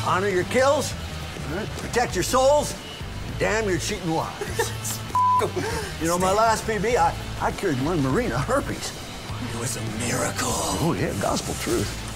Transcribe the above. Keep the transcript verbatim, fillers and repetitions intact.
Honor your kills, right? Protect your souls, damn your cheating wives. You know, my last P B, I, I cured one Marine of herpes. It was a miracle. Oh, yeah, gospel truth.